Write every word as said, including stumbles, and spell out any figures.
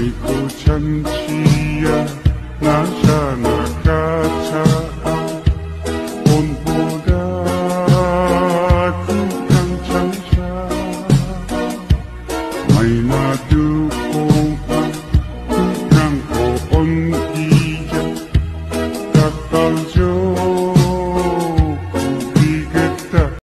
ko chanchiya nasha nakacha on boga kang chansha mai na du